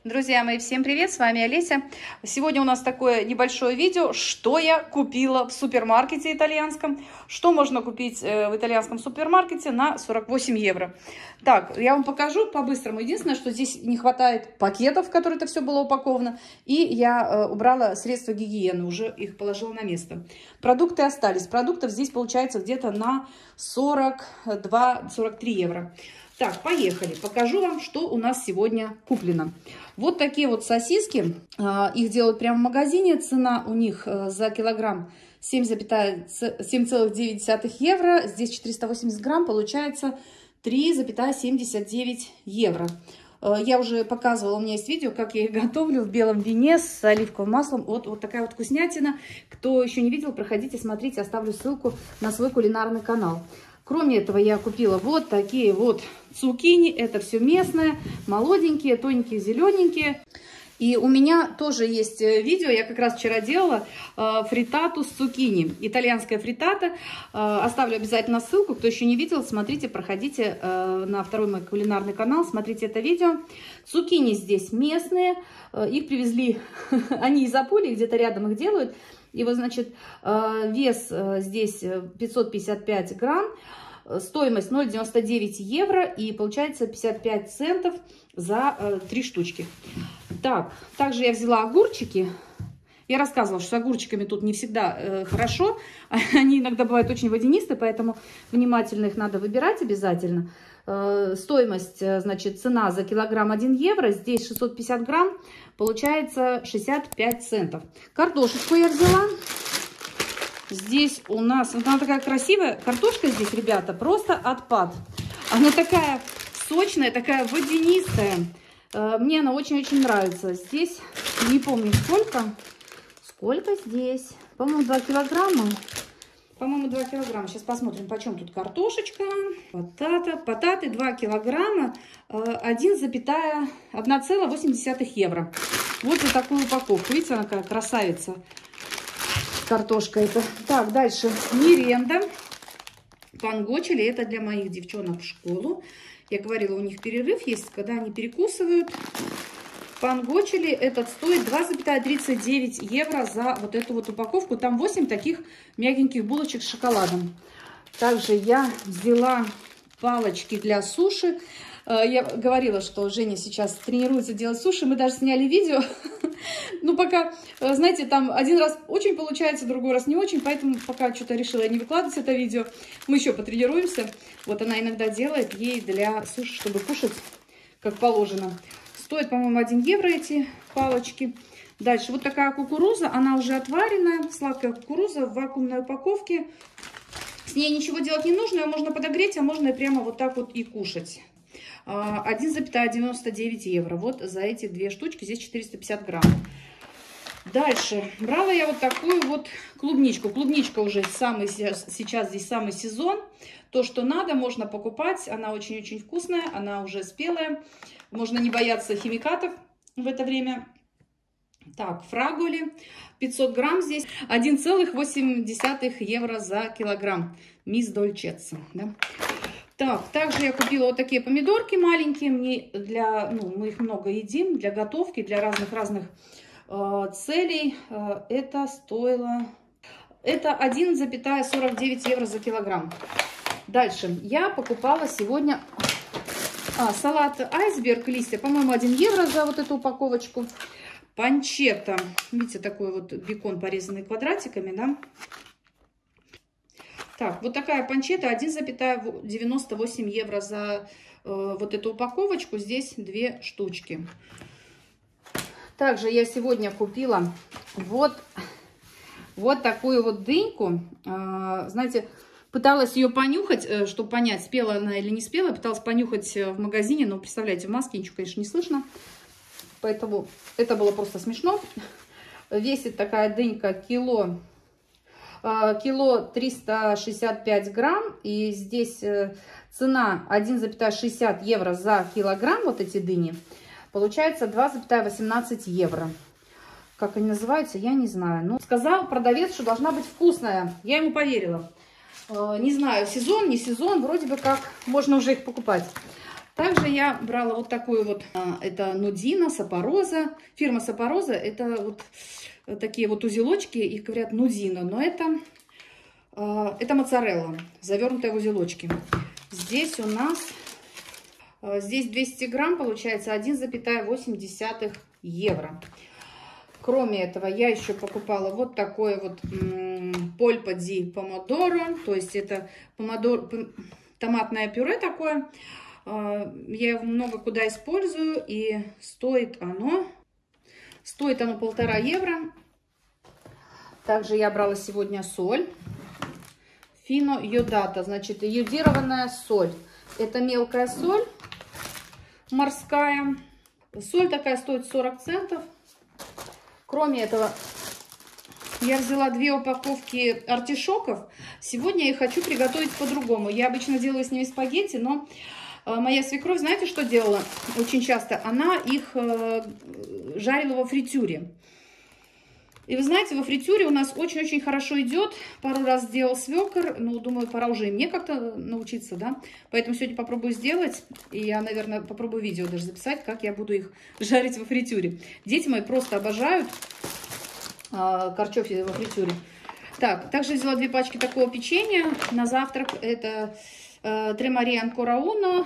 Друзья мои, всем привет, с вами Олеся. Сегодня у нас такое небольшое видео, что я купила в супермаркете итальянском, что можно купить в итальянском супермаркете на 48 евро. Так, я вам покажу по-быстрому. Единственное, что здесь не хватает пакетов, в которые это все было упаковано, и я убрала средства гигиены, уже их положила на место. Продукты остались. Продуктов здесь получается где-то на 42-43 евро. Так, поехали. Покажу вам, что у нас сегодня куплено. Вот такие вот сосиски. Их делают прямо в магазине. Цена у них за килограмм 7,9 евро. Здесь 480 грамм. Получается 3,79 евро. Я уже показывала, у меня есть видео, как я их готовлю в белом вине с оливковым маслом. Вот такая вот вкуснятина. Кто еще не видел, проходите, смотрите. Оставлю ссылку на свой кулинарный канал. Кроме этого, я купила вот такие вот цукини. Это все местное, молоденькие, тоненькие, зелененькие. И у меня тоже есть видео, я как раз вчера делала фриттату с цукини. Итальянская фриттата. Оставлю обязательно ссылку. Кто еще не видел, смотрите, проходите на второй мой кулинарный канал, смотрите это видео. Цукини здесь местные. Их привезли, они из Апулии, где-то рядом их делают. И вот, значит, вес здесь 555 грамм, стоимость 0,99 евро и получается 55 центов за 3 штучки. Так, также я взяла огурчики. Я рассказывала, что с огурчиками тут не всегда хорошо. Они иногда бывают очень водянистые, поэтому внимательно их надо выбирать обязательно. Стоимость, значит, цена за килограмм 1 евро. Здесь 650 грамм. Получается 65 центов. Картошечку я взяла. Здесь у нас, вот она такая красивая. Картошка здесь, ребята, просто отпад. Она такая сочная, такая водянистая. Мне она очень-очень нравится. Здесь, не помню сколько. Сколько здесь? По-моему, 2 килограмма. По-моему, 2 килограмма. Сейчас посмотрим, почем тут картошечка. Потаты 2 килограмма. 1,8 евро. Вот за такую упаковку. Видите, она какая красавица. Картошка это. Так, дальше. Меренда. Пангочили. Это для моих девчонок в школу. Я говорила, у них перерыв есть, когда они перекусывают. Пангочили этот стоит 2,39 евро за вот эту вот упаковку. Там 8 таких мягеньких булочек с шоколадом. Также я взяла палочки для суши. Я говорила, что Женя сейчас тренируется делать суши. Мы даже сняли видео. Ну, пока, знаете, там один раз очень получается, другой раз не очень. Поэтому пока что-то решила не выкладывать это видео. Мы еще потренируемся. Вот она иногда делает ей для суши, чтобы кушать как положено. Стоит, по-моему, 1 евро эти палочки. Дальше вот такая кукуруза. Она уже отваренная. Сладкая кукуруза в вакуумной упаковке. С ней ничего делать не нужно. Ее можно подогреть, а можно прямо вот так вот и кушать. 1,99 евро. Вот за эти 2 штучки. Здесь 450 грамм. Дальше. Брала я вот такую вот клубничку. Клубничка уже сейчас здесь самый сезон. То, что надо, можно покупать. Она очень-очень вкусная. Она уже спелая. Можно не бояться химикатов в это время. Так, фраголи. 500 грамм здесь. 1,8 евро за килограмм. Мисс Дольчеца. Да? Так, также я купила вот такие помидорки маленькие. Мне мы их много едим. Для готовки, для разных целей. Это стоило... Это 1,49 евро за килограмм. Дальше. Я покупала сегодня... салат айсберг, листья, по-моему, 1 евро за вот эту упаковочку. Панчетта. Видите, такой вот бекон, порезанный квадратиками, да? Так, вот такая панчетта, 1,98 евро за вот эту упаковочку. Здесь 2 штучки. Также я сегодня купила вот такую вот дыньку. Знаете, пыталась ее понюхать, чтобы понять, спела она или не спела. Пыталась понюхать в магазине, но, представляете, в маске ничего, конечно, не слышно. Поэтому это было просто смешно. Весит такая дынька кило 365 грамм. И здесь цена 1,60 евро за килограмм, вот эти дыни. Получается 2,18 евро. Как они называются, я не знаю. Но сказал продавец, что должна быть вкусная. Я ему поверила. Не знаю, сезон, не сезон, вроде бы как можно уже их покупать. Также я брала вот такую вот, это Нудина, Сапороза. Фирма Сапороза, это вот такие вот узелочки, их говорят Нудина, но это моцарелла, завернутая в узелочки. Здесь у нас, здесь 200 грамм, получается 1,8 евро. Кроме этого, я еще покупала вот такое вот польпа ди помодоро, то есть это томатное пюре такое. Я его много куда использую, и стоит оно 1,5 евро. Также я брала сегодня соль. Фино йодата, значит, йодированная соль. Это мелкая соль морская. Соль такая стоит 40 центов. Кроме этого, я взяла 2 упаковки артишоков. Сегодня я хочу приготовить по-другому. Я обычно делаю с ними спагетти, но моя свекровь, знаете, что делала очень часто? Она их жарила во фритюре. И вы знаете, во фритюре у нас очень-очень хорошо идет. Пару раз сделал свекор, ну, думаю, пора уже и мне как-то научиться, да. Поэтому сегодня попробую сделать. И я, наверное, попробую видео даже записать, как я буду их жарить во фритюре. Дети мои просто обожают картофель во фритюре. Так, также взяла 2 пачки такого печенья на завтрак. Это Тремари Анкора Уно.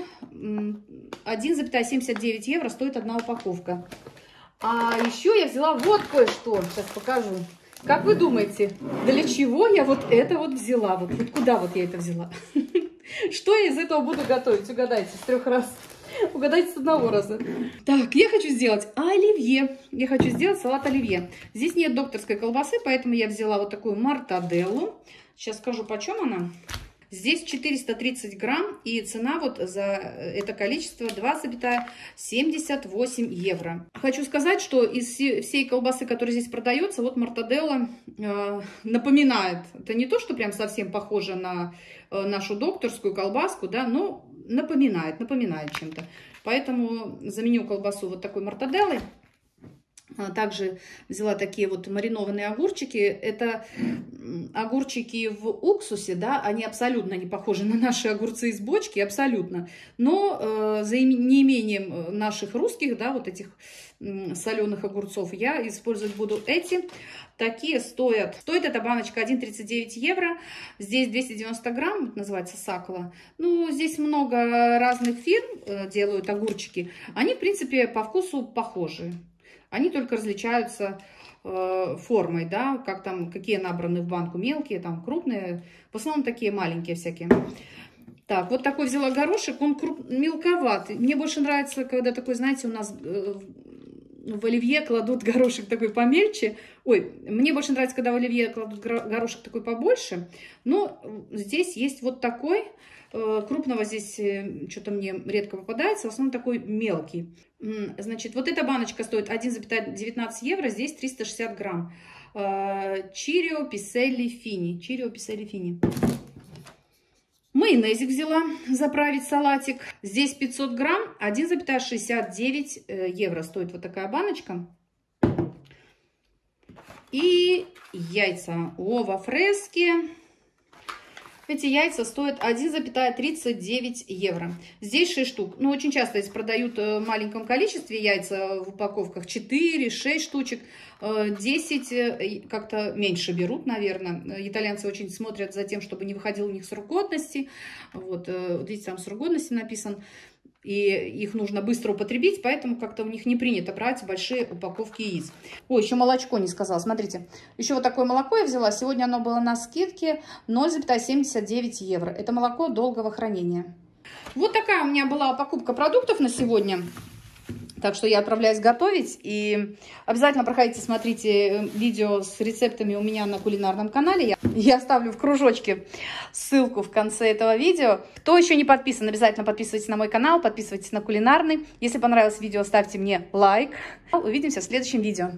1,79 евро стоит 1 упаковка. А еще я взяла вот кое-что. Сейчас покажу. Как вы думаете, для чего я вот это вот взяла? Вот куда вот я это взяла? Что я из этого буду готовить? Угадайте с 3 раз. Угадайте с 1 раза. Так, я хочу сделать оливье. Я хочу сделать салат оливье. Здесь нет докторской колбасы, поэтому я взяла вот такую мортаделлу. Сейчас скажу, почем она. Здесь 430 грамм, и цена вот за это количество 2,78 евро. Хочу сказать, что из всей колбасы, которая здесь продается, вот мортаделла напоминает. Это не то, что прям совсем похоже на нашу докторскую колбаску, да, но напоминает чем-то. Поэтому заменю колбасу вот такой мортаделлой. Также взяла такие вот маринованные огурчики. Это огурчики в уксусе, да, они абсолютно не похожи на наши огурцы из бочки, абсолютно. Но за неимением наших русских, да, вот этих соленых огурцов, я использовать буду эти. Такие стоит эта баночка 1,39 евро. Здесь 290 грамм, называется Сакла. Ну, здесь много разных фирм делают огурчики. Они, в принципе, по вкусу похожи. Они только различаются формой, да, как там, какие набраны в банку, мелкие, там, крупные. В основном такие маленькие всякие. Так, вот такой взяла горошек, он мелковатый. Мне больше нравится, когда такой, знаете, у нас в оливье кладут горошек такой помельче. Ой, мне больше нравится, когда в оливье кладут горошек такой побольше. Но здесь есть вот такой. Крупного здесь что-то мне редко попадается, в основном такой мелкий. Значит, вот эта баночка стоит 1,19 евро, здесь 360 грамм. Чирио Писелли Фини. Майонезик взяла заправить салатик. Здесь 500 грамм, 1,69 евро стоит вот такая баночка. И яйца ова фрески. Эти яйца стоят 1,39 евро. Здесь 6 штук. Ну, очень часто здесь продают в маленьком количестве яйца в упаковках. 4, 6 штучек. 10 как-то меньше берут, наверное. Итальянцы очень смотрят за тем, чтобы не выходил у них срок годности. Вот, видите, там срок годности написан. И их нужно быстро употребить, поэтому как-то у них не принято брать большие упаковки яиц. Ой, еще молочко не сказала. Смотрите, еще вот такое молоко я взяла. Сегодня оно было на скидке 0,79 евро. Это молоко долгого хранения. Вот такая у меня была покупка продуктов на сегодня. Так что я отправляюсь готовить. И обязательно проходите, смотрите видео с рецептами у меня на кулинарном канале. Я оставлю в кружочке ссылку в конце этого видео. Кто еще не подписан, обязательно подписывайтесь на мой канал, подписывайтесь на кулинарный. Если понравилось видео, ставьте мне лайк. Увидимся в следующем видео.